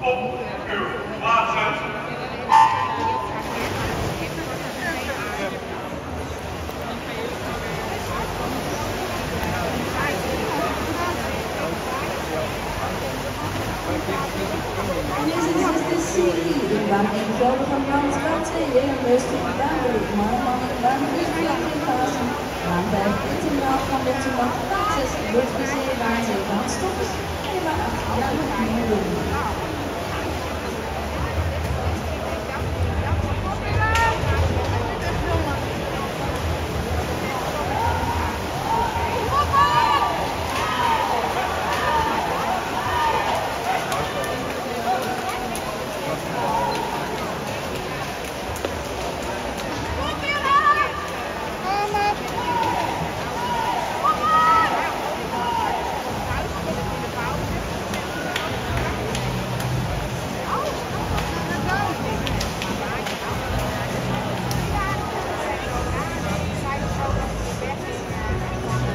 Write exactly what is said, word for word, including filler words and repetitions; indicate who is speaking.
Speaker 1: op uw plaatsen.
Speaker 2: This is the city, waarin grote van Jans Brandsteden rustig duidelijk man van veertien passen. Aan de internaal van de tomaat, zes wordt gezien aan zijn stoppen.